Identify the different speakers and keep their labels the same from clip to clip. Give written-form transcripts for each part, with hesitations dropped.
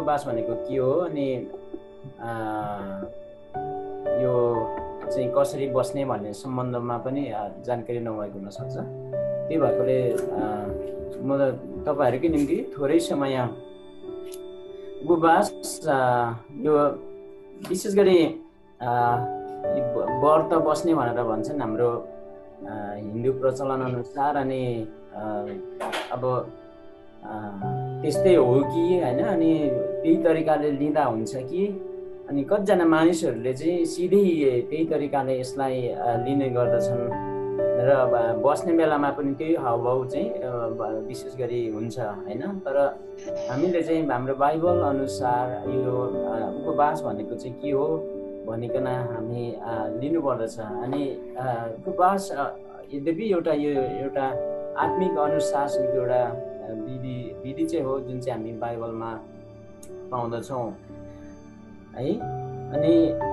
Speaker 1: उपवास भनेको के हो अनि यो चाहिँ कसरी बस्ने भन्ने सम्बन्धमा पनि जानकारी नभएको हुनसक्छ। त्यही भएकोले म तपाईँहरूकै निम्ति थोरै समय उपवास यो विशेष गरी व्रत बस्ने भनेर भन्छन् हाम्रो हिन्दू प्रचलन अनुसार। अनि अब त्यस्तै हो कि होइन, अनि त्यही तरिकाले लिँदा हुन्छ कि, अनि कतिजना मानिसहरूले चाहिँ सिधै त्यही तरिकाले यसलाई लिने गर्दछन् र बस्ने बेलामा पनि त्यही हावभाव चाहिँ विशेष गरी हुन्छ होइन। तर हामीले चाहिँ हाम्रो बाइबल अनुसार यो उपवास भनेको चाहिँ के हो भनिकन हामी लिनुपर्दछ। अनि उपवास यद्यपि एउटा आत्मिक अनुशासनको एउटा विधि चाहिँ हो जुन चाहिँ हामी बाइबलमा पाउँदछौँ है। अनि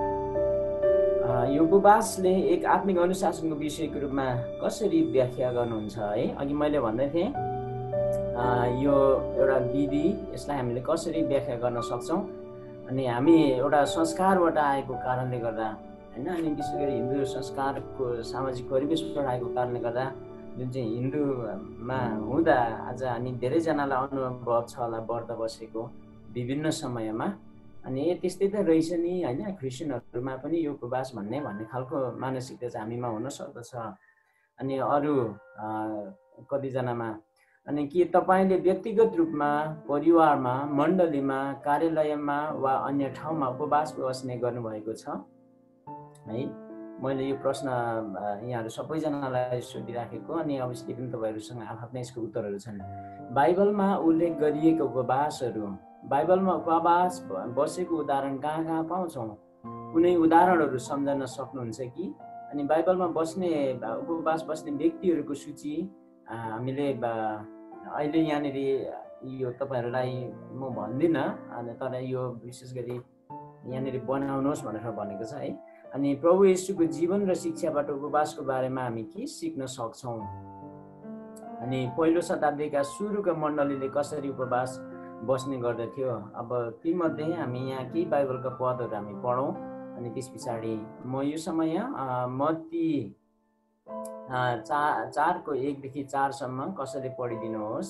Speaker 1: यो उपवासले एक आत्मिक अनुशासनको विषयको रूपमा कसरी व्याख्या गर्नुहुन्छ है। अघि मैले भन्दै थिएँ यो एउटा विधि, यसलाई हामीले कसरी व्याख्या गर्न सक्छौँ। अनि हामी एउटा संस्कारबाट आएको कारणले गर्दा होइन, अनि विशेष गरी हिन्दू संस्कारको सामाजिक परिवेशबाट आएको कारणले गर्दा जुन चाहिँ हिन्दूमा हुँदा आज हामी धेरैजनालाई अनुभव छ होला व्रत बसेको विभिन्न समयमा। अनि त्यस्तै त रहेछ नि होइन, क्रिस्चियनहरूमा पनि यो उपवास भन्ने खालको मानसिकता चाहिँ हामीमा हुन सक्दछ अनि अरू कतिजनामा। अनि के तपाईँले व्यक्तिगत रूपमा, परिवारमा, मण्डलीमा, कार्यालयमा वा अन्य ठाउँमा उपवास बस्ने गर्नुभएको छ है। मैले यो प्रश्न यहाँहरू सबैजनालाई सोधिराखेको, अनि अवश्य पनि तपाईँहरूसँग आफ्नै यसको उत्तरहरू छन्। बाइबलमा उल्लेख गरिएको उपवासहरू, बाइबलमा उपवास बसेको उदाहरण कहाँ कहाँ पाउँछौँ? कुनै उदाहरणहरू सम्झन सक्नुहुन्छ कि? अनि बाइबलमा उपवास बस्ने व्यक्तिहरूको सूची हामीले अहिले यहाँनिर यो तपाईँहरूलाई म भन्दिनँ, तर यो विशेष गरी यहाँनिर बनाउनुहोस् भनेर भनेको छ है। अनि प्रभु येशूको जीवन र शिक्षाबाट उपवासको बारेमा हामी के सिक्न सक्छौँ? अनि पहिलो शताब्दीका सुरुका मण्डलीले कसरी उपवास बस्ने गर्दथ्यो? अब तीमध्ये हामी यहाँ केही बाइबलका पदहरू हामी पढौँ अनि त्यस पछाडि म यो समय मत्ती 4को 1 देखि 4 सम्म कसैले पढिदिनुहोस्।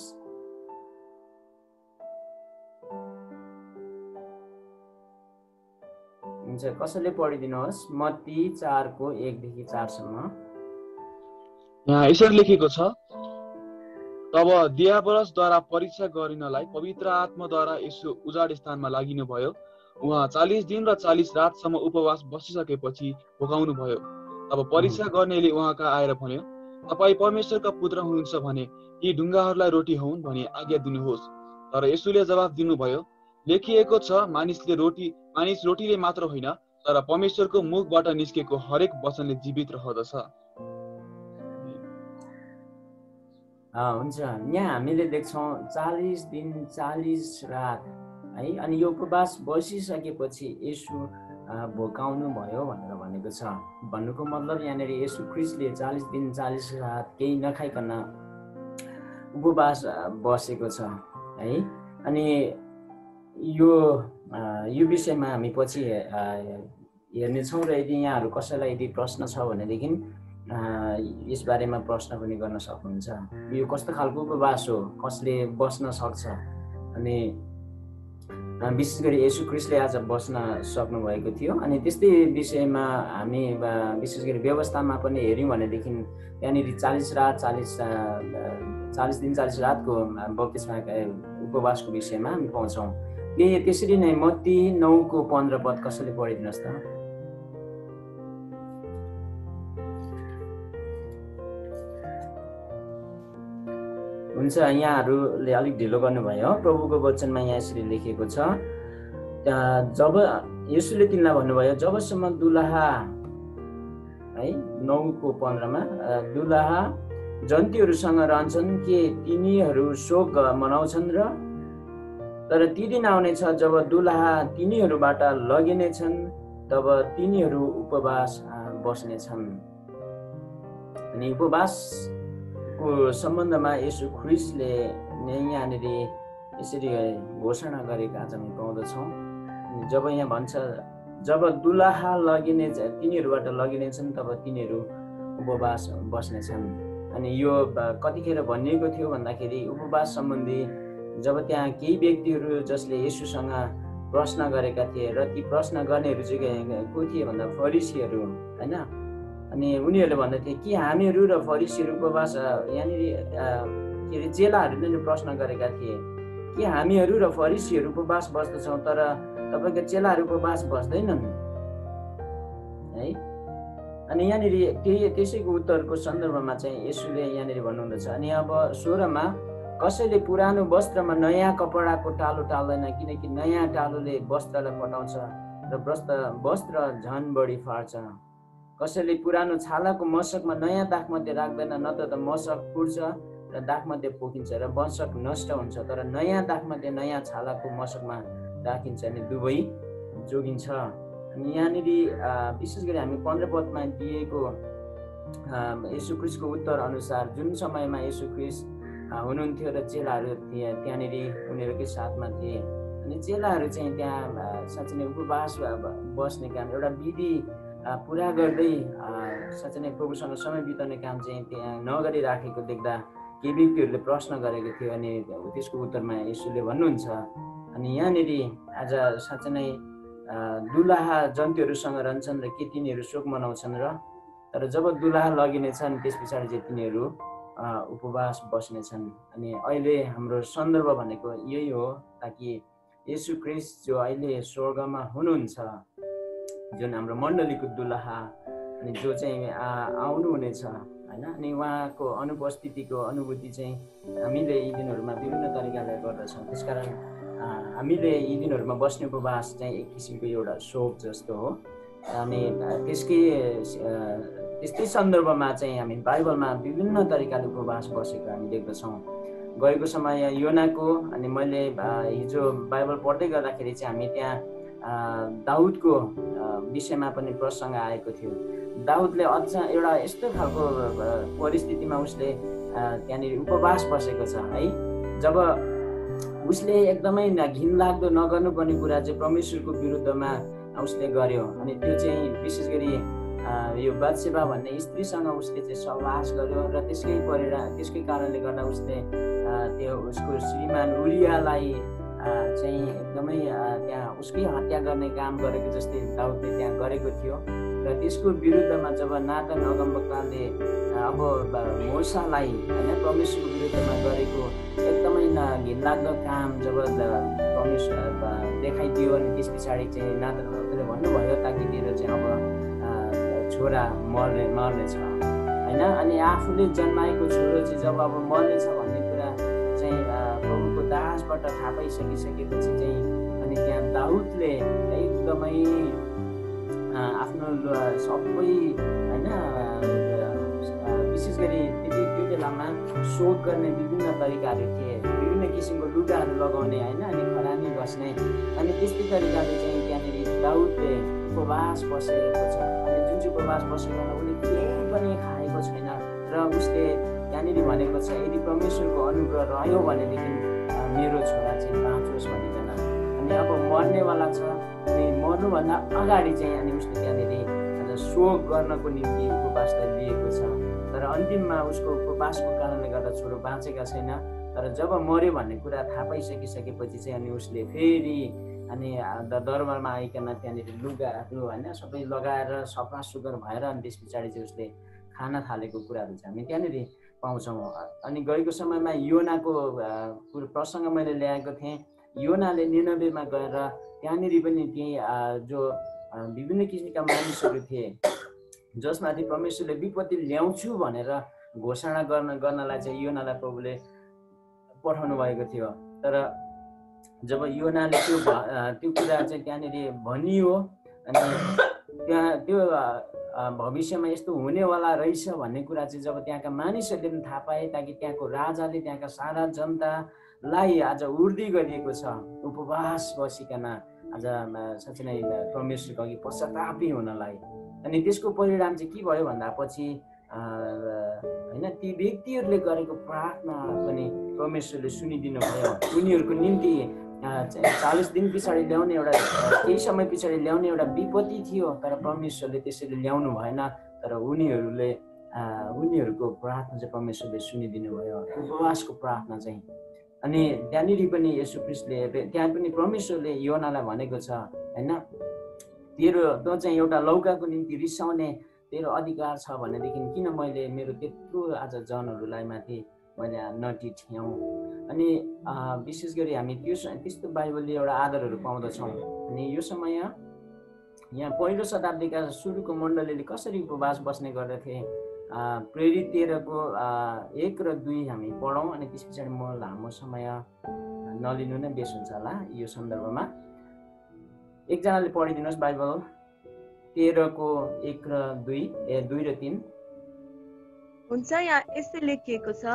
Speaker 1: हुन्छ, कसैले पढिदिनुहोस् मत्ती 4को 1 देखि 4 सम्म।
Speaker 2: यहाँ यसरी लेखेको छ, तब दियाबलसद्वारा परीक्षा गरिनलाई पवित्र आत्माद्वारा यसो उजाड स्थानमा लागिनुभयो। उहाँ 40 दिन र 40 रातसम्म उपवास बसिसकेपछि भोकाउनु भयो। तब परीक्षा गर्नेले उहाँका आएर भन्यो, तपाईँ परमेश्वरका पुत्र हुनुहुन्छ भने यी ढुङ्गाहरूलाई रोटी हुन् भनी आज्ञा दिनुहोस्। तर यसुले जवाफ दिनुभयो, लेखिएको छ, मानिस रोटीले मात्र होइन तर परमेश्वरको मुखबाट निस्केको हरेक वचनले जीवित रहदछ।
Speaker 1: हुन्छ, यहाँ हामीले देख्छौँ 40 दिन 40 रात है। अनि यो उपवास बसिसकेपछि येशू भोकाउनु भयो भनेर भनेको छ। भन्नुको मतलब यहाँनिर येशू ख्रिस्टले 40 दिन 40 रात केही नखाइकन उपवास बसेको छ है। अनि यो विषयमा हामी पछि हेर्नेछौँ र यदि यहाँहरू कसैलाई यदि प्रश्न छ भनेदेखि यसबारेमा प्रश्न पनि गर्न सक्नुहुन्छ। यो कस्तो खालको उपवास हो, कसले बस्न सक्छ? अनि विशेष गरी येशू ख्रिस्टले आज बस्न सक्नुभएको थियो। अनि त्यस्तै विषयमा हामी विशेष गरी व्यवस्थामा पनि हेऱ्यौँ भनेदेखि त्यहाँनिर 40 दिन 40 रातको बप्तिस्मा उपवासको विषयमा हामी पाउँछौँ। त्यसरी नै मत्ती 9को 15 पद कसैले पढिदिनुहोस् त। हुन्छ, यहाँहरूले अलिक ढिलो गर्नुभयो। प्रभुको वचनमा यहाँ यसरी लेखेको छ, जब येशूले तिनलाई भन्नुभयो, जबसम्म दुलहा है 9को 15मा दुलहा जन्तीहरूसँग रहन्छन् के तिनीहरू शोक मनाउँछन् र? तर ती दिन आउनेछ जब दुलहा तिनीहरूबाट लगिनेछन्, तब तिनीहरू उपवास बस्नेछन्। अनि उपवासको सम्बन्धमा येशू ख्रिस्टले नै यहाँनिर यसरी घोषणा गरेको आज हामी पाउँदछौँ। जब यहाँ भन्छ जब दुलहा लगिने तिनीहरूबाट लगिनेछन् तब तिनीहरू उपवास बस्नेछन्। अनि यो कतिखेर भनिएको थियो भन्दाखेरि उपवास सम्बन्धी जब त्यहाँ केही व्यक्तिहरू जसले येशूसँग प्रश्न गरेका थिए र ती प्रश्न गर्नेहरू चाहिँ को थिए भन्दा फरिसीहरू होइन। अनि उनीहरूले भन्दैथे कि हामीहरू र फरिसीहरू उपवास यहाँनिर के अरे चेलाहरूले नै प्रश्न गरेका थिए कि हामीहरू र फरिसीहरू उपवास बस्दछौँ तर तपाईँको चेलाहरू उपवास बस्दैनन् है। अनि यहाँनिर त्यसैको उत्तरको सन्दर्भमा चाहिँ येशूले यहाँनिर भन्नुहुँदछ। अनि अब 16मा कसैले पुरानो वस्त्रमा नयाँ कपडाको टालो टाल्दैन किनकि नयाँ टालोले वस्त्रलाई फटाउँछ र वस्त्र झन बढी फाड्छ। कसैले पुरानो छालाको मशकमा नयाँ दाखमध्ये राख्दैन नत्र त मशक फुट्छ र दाखमध्ये पोखिन्छ र मशक नष्ट हुन्छ। तर नयाँ दाखमध्ये नयाँ छालाको मशकमा राखिन्छ अनि दुवै जोगिन्छ। अनि यहाँनिर विशेष गरी हामी 15 पदमा दिएको येशू ख्रीष्टको उत्तर अनुसार जुन समयमा येशू ख्रीष्ट हुनुहुन्थ्यो र चेलाहरू थिए त्यहाँनिर उनीहरूकै साथमा थिए। अनि चेलाहरू चाहिँ त्यहाँ साँच्चै नै उपवास बस्ने काम एउटा विधि पुरा गर्दै साँच्चै नै प्रभुसँग समय बिताउने काम चाहिँ त्यहाँ नगरिराखेको देख्दा केही व्यक्तिहरूले प्रश्न गरेको थियो। अनि त्यसको उत्तरमा येशूले भन्नुहुन्छ। अनि यहाँनिर आज साँच्चै नै दुलहा जन्तीहरूसँग रहन्छन् र के तिनीहरू शोक मनाउँछन् र तर जब दुलहा लगिनेछन् त्यस पछाडि चाहिँ तिनीहरू उपवास बस्नेछन्। अनि अहिले हाम्रो सन्दर्भ भनेको यही हो ताकि येशू ख्रीष्ट जो अहिले स्वर्गमा हुनुहुन्छ जुन हाम्रो मण्डलीको दुलहा अनि जो चाहिँ आउनुहुनेछ होइन। अनि उहाँको अनुपस्थितिको अनुभूति चाहिँ हामीले यी दिनहरूमा विभिन्न तरिकाले गर्दछौँ। त्यसकारण हामीले यी दिनहरूमा बस्ने उपवास चाहिँ एक किसिमको एउटा शोक जस्तो हो। अनि त्यस्तै सन्दर्भमा चाहिँ हामी बाइबलमा विभिन्न तरिकाले उपवास बसेको हामी देख्दछौँ। गएको समय योनाको अनि मैले हिजो बाइबल पढ्दै गर्दाखेरि चाहिँ हामी त्यहाँ दाउदको विषयमा पनि प्रसङ्ग आएको थियो। दाउदले अझ एउटा यस्तो खालको परिस्थितिमा उसले त्यहाँनिर उपवास बसेको छ है। जब उसले एकदमै घिनलाग्दो नगर्नुपर्ने कुरा चाहिँ परमेश्वरको विरुद्धमा उसले गर्यो। अनि त्यो चाहिँ विशेष गरी यो बादशेबा भन्ने स्त्रीसँग उसले चाहिँ सहवास गर्यो र त्यसकै कारणले गर्दा उसले त्यो उसको श्रीमान उरियालाई चाहिँ एकदमै त्यहाँ उसकै हत्या गर्ने काम गरेको जस्तै दाउदले त्यहाँ गरेको थियो। र त्यसको विरुद्धमा जब नातान अगमवक्ताले अब मोसालाई होइन परमेश्वरको विरुद्धमा गरेको एकदमै घिनलाग्दो काम जब परमेश्वर देखाइदियो अनि त्यस पछाडि चाहिँ नातान अगमवक्ताले भन्नुभयो ताकि तेरो चाहिँ अब छोरा मर्नेछ होइन। अनि आफूले जन्माएको छोरो चाहिँ जब अब मर्नेछ भन्ने कुरा चाहिँ प्रभुको दासबाट थाहा पाइसकिसकेपछि चाहिँ अनि त्यहाँ दाउदले एकदमै आफ्नो सबै होइन विशेष गरी त्यो बेलामा शोक गर्ने विभिन्न तरिकाहरू थिए। विभिन्न किसिमको लुगाहरू लगाउने होइन अनि खरानी बस्ने अनि त्यस्तै तरिकाले चाहिँ त्यहाँनिर दाउदले उपवास बसेको छ। अनि जुन चाहिँ उपवास बसेको उसले केही पनि खाएको छैन र उसले त्यहाँनिर भनेको छ यदि परमेश्वरको अनुग्रह रह्यो भनेदेखि मेरो छोरा चाहिँ बाँचोस् भनिकन। अनि अब मर्नेवाला छ अनि मर्नुभन्दा अगाडि चाहिँ अनि उसले त्यहाँनिर शोक गर्नको निम्ति उपवासलाई लिएको छ। तर अन्तिममा उसको उपवासको कारणले गर्दा छोरो बाँचेका छैन। तर जब मर्यो भन्ने कुरा थाहा पाइसकिसकेपछि चाहिँ अनि उसले फेरि अनि दरबारमा आइकन त्यहाँनिर लुगाहरू होइन सबै लगाएर सफा सुग्घर भएर अनि त्यस पछाडि चाहिँ उसले खान थालेको कुराहरू चाहिँ हामी त्यहाँनिर पाउँछौँ। अनि गएको समयमा योनाको प्रसङ्ग मैले ल्याएको थिएँ। योनाले निनवेमा गएर त्यहाँनिर पनि त्यही जो विभिन्न किसिमका मानिसहरू थिए जसमाथि परमेश्वरले विपत्ति ल्याउँछु भनेर घोषणा गर्नलाई चाहिँ योनालाई प्रभुले पठाउनु भएको थियो। तर जब योनाले त्यो कुरा चाहिँ त्यहाँनिर भनियो अनि त्यहाँ त्यो भविष्यमा यस्तो हुनेवाला रहेछ भन्ने कुरा चाहिँ जब त्यहाँका मानिसहरूले पनि थाहा पाए ताकि त्यहाँको राजाले त्यहाँका सारा जनतालाई आज उर्दी गरिएको छ उपवास बसिकन आज साँच्चै नै परमेश्वरको अघि पश्चातापी हुनलाई। अनि त्यसको परिणाम चाहिँ के भयो भन्दा पछि होइन ती व्यक्तिहरूले गरेको प्रार्थना पनि परमेश्वरले सुनिदिनु भयो। उनीहरूको निम्ति 40 दिन पछाडि ल्याउने एउटा केही समय पछाडि ल्याउने एउटा विपत्ति थियो, तर परमेश्वरले त्यसरी ल्याउनु भएन। तर उनीहरूको प्रार्थना चाहिँ परमेश्वरले सुनिदिनु भयो, उपवासको प्रार्थना चाहिँ। अनि त्यहाँनिर पनि येशू ख्रीष्टले त्यहाँ पनि परमेश्वरले योनालाई भनेको छ होइन, तँ चाहिँ एउटा लौकाको निम्ति रिसाउने तेरो अधिकार छ भनेदेखि किन मैले मेरो त्यत्रो आज जनहरूलाई माथि मैले नटिठ्याउँ। अनि विशेष गरी हामी त्यस्तो बाइबलले एउटा आदरहरू पाउँदछौँ। अनि यो समय यहाँ पहिलो शताब्दीका सुरुको मण्डलीले कसरी उपवास बस्ने गर्दथे, प्रेरित 13को 1 र 2 हामी पढौँ। अनि त्यस पछाडि म लामो समय नलिनु नै बेस हुन्छ होला यो सन्दर्भमा। एकजनाले पढिदिनुहोस् बाइबल 13को 1 र 2 र 3।
Speaker 3: हुन्छ, यहाँ यसै लेखिएको छ,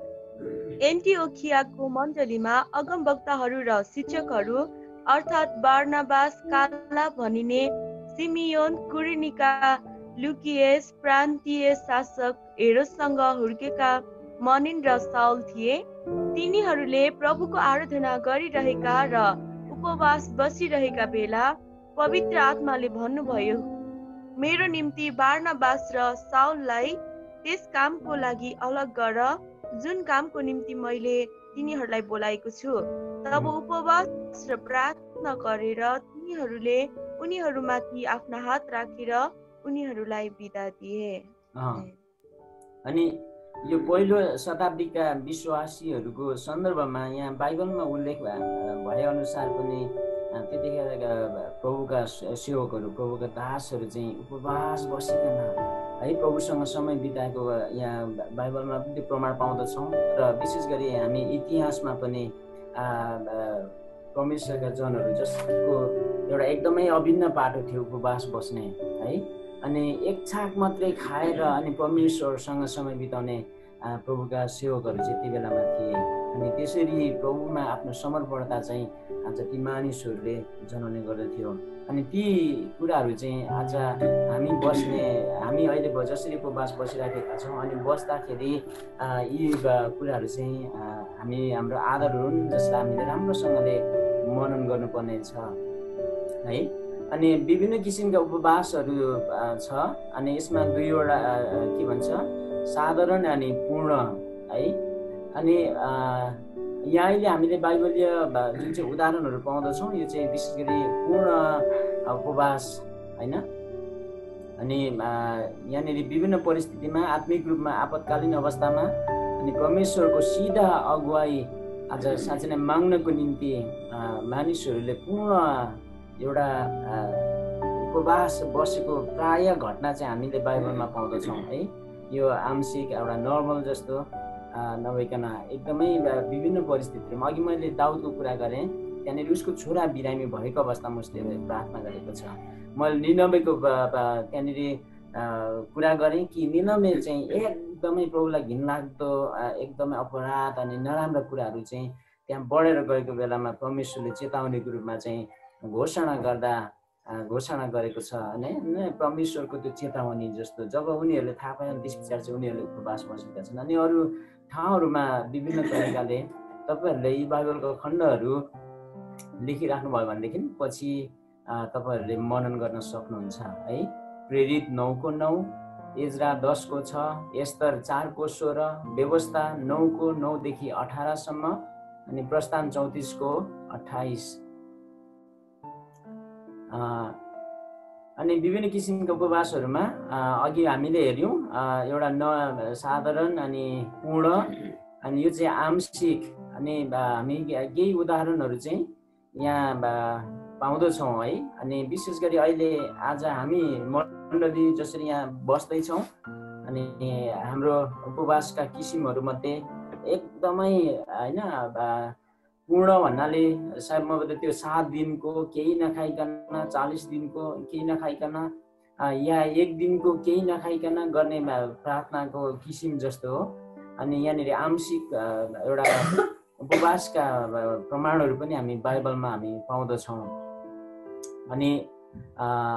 Speaker 3: एन्टिओखियाको मण्डलीमा अगमवक्ताहरू र शिक्षकहरू अर्थात् बारनाबास, काला भनिने सिमियोन, कुरेनीका लुकियस, प्रान्तीय शासक हेरोदसँग हुर्केका मनिन र साउल थिए। तिनीहरूले प्रभुको आराधना गरिरहेका र उपवास बसिरहेका बेला पवित्र आत्माले भन्नुभयो, मेरो निम्ति बारनाबास र साउललाई त्यस कामको लागि अलग गर जुन कामको निम्ति मैले तिनीहरूलाई बोलाएको छु। तब उपवास र प्रार्थना गरेर तिनीहरूले उनीहरूमाथि आफ्ना हात राखेर उनीहरूलाई बिदा दिए।
Speaker 1: अनि यो पहिलो शताब्दीका विश्वासीहरूको सन्दर्भमा यहाँ बाइबलमा उल्लेख भए अनुसार पनि त्यतिखेरका प्रभुका सेवकहरू, प्रभुका दासहरू चाहिँ उपवास बसिकन है प्रभुसँग समय बिताएको यहाँ बाइबलमा पनि त्यो प्रमाण पाउँदछौँ। र विशेष गरी हामी इतिहासमा पनि परमेश्वरका जनहरू जसको एउटा एकदमै अभिन्न पाटो थियो उपवास बस्ने है। अनि एक छाक मात्रै खाएर अनि परमेश्वरसँग समय बिताउने प्रभुका सेवकहरू चाहिँ ती बेलामा थिए। अनि त्यसरी प्रभुमा आफ्नो समर्पणता चाहिँ आज ती मानिसहरूले जनाउने गर्दथ्यो। अनि ती कुराहरू चाहिँ आज हामी अहिले जसरी उपवास बसिराखेका छौँ, अनि बस्दाखेरि यी कुराहरू चाहिँ हाम्रो आदरहरू जसलाई हामीले राम्रोसँगले मनन गर्नुपर्ने छ है। अनि विभिन्न किसिमका उपवासहरू छ। अनि यसमा 2वटा के भन्छ, साधारण अनि पूर्ण है। अनि यहाँ अहिले हामीले बाइबलीय जुन चाहिँ उदाहरणहरू पाउँदछौँ यो चाहिँ विशेष गरी पूर्ण उपवास होइन। अनि यहाँनिर विभिन्न परिस्थितिमा आत्मिक रूपमा आपतकालीन अवस्थामा अनि परमेश्वरको सिधा अगुवाई आज साँच्चै नै माग्नको निम्ति मानिसहरूले पूर्ण एउटा उपवास बसेको प्राय घटना चाहिँ हामीले बाइबलमा पाउँदछौँ है। यो आंशिक एउटा नर्मल जस्तो नभइकन एकदमै विभिन्न परिस्थितिमा, अघि मैले दाउदको कुरा गरेँ, त्यहाँनिर उसको छोरा बिरामी भएको अवस्थामा उसले प्रार्थना गरेको छ। मैले निनवेको त्यहाँनिर कुरा गरेँ कि निनवे चाहिँ एकदमै प्रभुलाई घिनलाग्दो एकदमै अपराध अनि नराम्रा कुराहरू चाहिँ त्यहाँ बढेर गएको बेलामा परमेश्वरले चेतावनीको रूपमा चाहिँ घोषणा गरेको छ होइन। परमेश्वरको त्यो चेतावनी जस्तो जब उनीहरूले थाहा पाएन त्यस पछाडि चाहिँ उनीहरूले उपवास बसेका छन्। अनि अरू ठाउँहरूमा विभिन्न तरिकाले तपाईँहरूले यी बाइबलको खण्डहरू लेखिराख्नु भयो भनेदेखि पछि तपाईँहरूले मनन गर्न सक्नुहुन्छ है। प्रेरित 9को 9, एजरा 10को 6, एस्तर 4को 16, व्यवस्था 9को 9देखि 18सम्म, अनि प्रस्थान 34को 28। अनि विभिन्न किसिमका उपवासहरूमा अघि हामीले हेऱ्यौँ एउटा साधारण अनि पूर्ण, अनि यो चाहिँ आंशिक। अनि हामी केही उदाहरणहरू चाहिँ यहाँ पाउँदछौँ है। अनि विशेष गरी अहिले आज हामी मण्डली जसरी यहाँ बस्दैछौँ, अनि हाम्रो उपवासका किसिमहरूमध्ये एकदमै होइन पूर्ण भन्नाले सायद म त्यो 7 दिनको केही नखाइकन, 40 दिनको केही नखाइकन, या 1 दिनको केही नखाइकन गर्ने प्रार्थनाको किसिम जस्तो हो। अनि यहाँनिर आंशिक एउटा उपवासका प्रमाणहरू पनि हामी बाइबलमा हामी पाउँदछौँ। अनि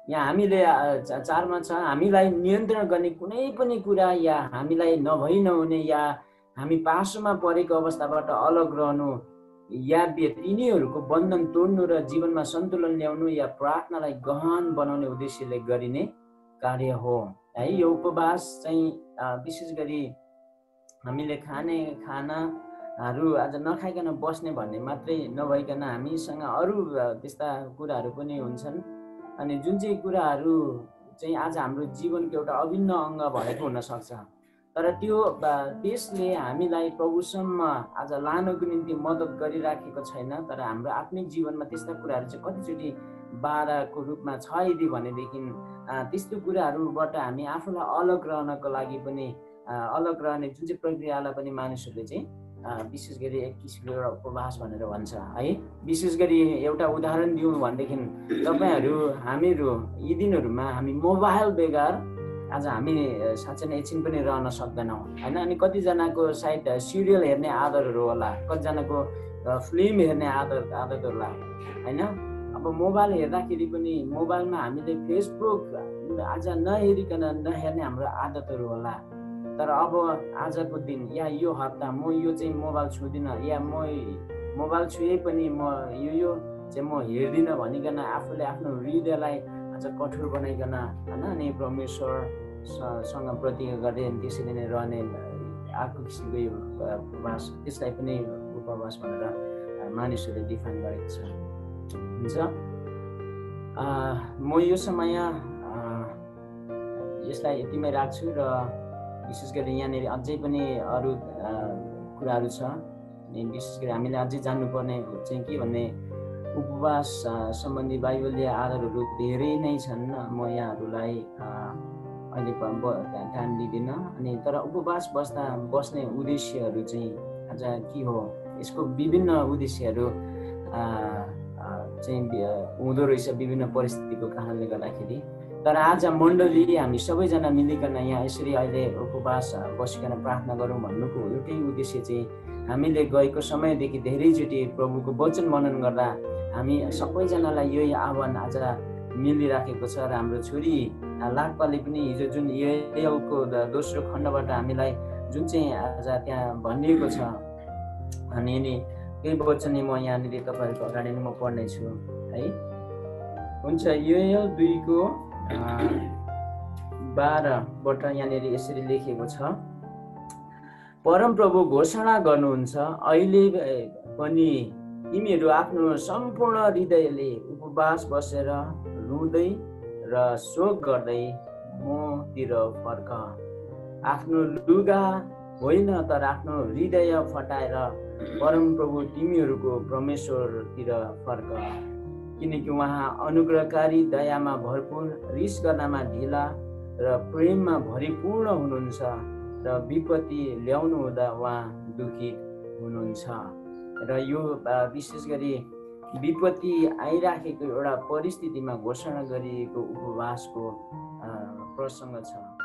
Speaker 1: यहाँ हामीले 4मा छ, हामीलाई नियन्त्रण गर्ने कुनै पनि कुरा या हामीलाई नभई नहुने या हामी पासोमा परेको अवस्थाबाट अलग रहनु या तिनीहरूको बन्धन तोड्नु र जीवनमा सन्तुलन ल्याउनु या प्रार्थनालाई गहन बनाउने उद्देश्यले गरिने कार्य हो है। यो उपवास चाहिँ विशेष गरी हामीले खाने खानाहरू आज नखाइकन बस्ने भन्ने मात्रै नभइकन हामीसँग अरू त्यस्ता कुराहरू पनि हुन्छन्। अनि जुन चाहिँ कुराहरू चाहिँ आज हाम्रो जीवनको एउटा अभिन्न अङ्ग भएको हुनसक्छ, तर त्यसले हामीलाई प्रभुसम्म आज लानको निम्ति मद्दत गरिराखेको छैन। तर हाम्रो आत्मिक जीवनमा त्यस्ता कुराहरू चाहिँ कतिचोटि बाधाको रूपमा छ यदि भनेदेखि त्यस्तो कुराहरूबाट हामी आफूलाई अलग रहनको लागि पनि अलग रहने जुन चाहिँ प्रक्रियालाई पनि मानिसहरूले चाहिँ विशेष गरी एक किसिमको एउटा उपवास भनेर भन्छ है। विशेष गरी एउटा उदाहरण दिउँ भनेदेखि तपाईँहरू हामीहरू यी दिनहरूमा हामी मोबाइल बेगर आज हामी साँच्चै नै एकछिन पनि रहन सक्दैनौँ होइन। अनि कतिजनाको सायद सिरियल हेर्ने आदतहरू होला, कतिजनाको फिल्म हेर्ने आदत होला होइन। अब मोबाइल हेर्दाखेरि पनि मोबाइलमा हामीले फेसबुक आज नहेरिकन नहेर्ने हाम्रो आदतहरू होला। तर अब आजको दिन या यो हप्ता म यो चाहिँ मोबाइल छुँदिनँ या म मोबाइल छुए पनि म यो चाहिँ म हेर्दिनँ भनिकन आफूले आफ्नो हृदयलाई आज कठोर बनाइकन होइन अनि परमेश्वरसँग प्रतिज्ञा गर्दै त्यसरी नै रहने अर्को किसिमको यो उपवास, त्यसलाई पनि उपवास भनेर मानिसहरूले डिफाइन गरेको छ। हुन्छ, म यो समय यसलाई यतिमै राख्छु र विशेष गरी यहाँनिर अझै पनि अरू कुराहरू छ। अनि विशेष गरी हामीले अझै जान्नुपर्ने चाहिँ के भन्ने उपवास सम्बन्धी बाइबलीय आधारहरू धेरै नै छन्। म यहाँहरूलाई अहिले टाइम लिँदिनँ। अनि तर उपवास बस्ने उद्देश्यहरू चाहिँ आज के हो, यसको विभिन्न उद्देश्यहरू चाहिँ हुँदो रहेछ विभिन्न परिस्थितिको कारणले गर्दाखेरि। तर आज मण्डली हामी सबैजना मिलिकन यहाँ यसरी अहिले उपवास बसिकन प्रार्थना गरौँ भन्नुको एउटै उद्देश्य चाहिँ हामीले गएको समयदेखि धेरैचोटि प्रभुको वचन मनन गर्दा हामी सबैजनालाई यही आह्वान आज मिलिराखेको छ। र हाम्रो छोरी लाक्पाले पनि हिजो जुन योएलको दोस्रो खण्डबाट हामीलाई जुन चाहिँ आज त्यहाँ भनिएको छ, अनि त्यही वचन नै म यहाँनिर तपाईँहरूको अगाडि नै म पढ्नेछु है। हुन्छ, योएल 2को 12बाट यहाँनिर यसरी लेखिएको छ, परमप्रभु घोषणा गर्नुहुन्छ, अहिले पनि तिमीहरू आफ्नो सम्पूर्ण हृदयले उपवास बसेर रुँदै र शोक गर्दै मतिर फर्क। आफ्नो लुगा होइन तर आफ्नो हृदय फटाएर परमप्रभु तिमीहरूको परमेश्वरतिर फर्क, किनकि उहाँ अनुग्रहकारी, दयामा भरपूर, रिस गर्नमा ढिला र प्रेममा भरिपूर्ण हुनुहुन्छ र विपत्ति ल्याउनु हुँदा उहाँ दुखित हुनुहुन्छ। र यो विशेष गरी विपत्ति आइराखेको एउटा परिस्थितिमा घोषणा गरिएको उपवासको प्रसङ्ग छ।